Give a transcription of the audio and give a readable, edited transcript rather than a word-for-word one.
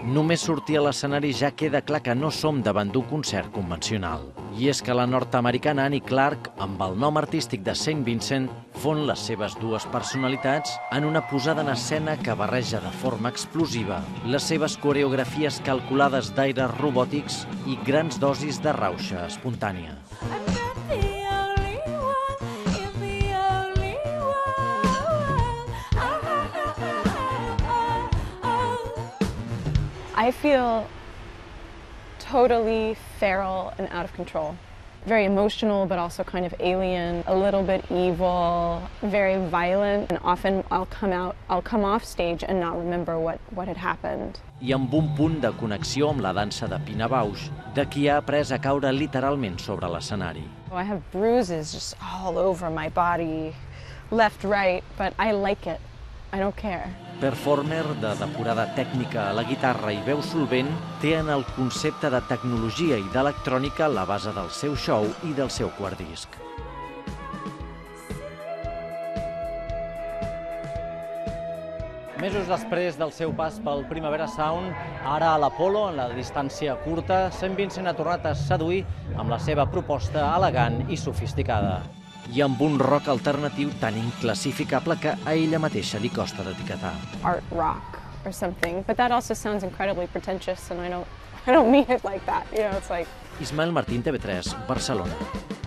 Només sortir a l'escenari ja queda clar que no som davant d'un concert convencional. I és que la nord-americana Annie Clark, amb el nom artístic de Saint Vincent, fon les seves dues personalitats en una posada en escena que barreja de forma explosiva les seves coreografies calculades d'aires robòtics i grans dosis de rauxa espontània. I feel totally feral and out of control. Very emotional, but also kind of alien, a little bit evil, very violent, and often I'll come off stage and not remember what had happened. I amb un punt de connexió amb la dansa de Pina Bausch, de qui ha après a caure literalment sobre l'escenari. I have bruises just all over my body, left, right, but I like it. I don't care. Performer de depurada tècnica a la guitarra i veu solvent, té en el concepte de tecnologia i d'electrònica la base del seu show i del seu quart disc. Mesos després del seu pas pel Primavera Sound, ara a l'Apollo, en la distància curta, Saint Vincent ha tornat a seduir amb la seva proposta elegant i sofisticada. I amb un rock alternatiu tan inclassificable que a ella mateixa li costa d'etiquetar. Art rock or something, but that also sounds incredibly pretentious and I don't mean it like that. You know, it's like Ismael Martín, TV3, Barcelona.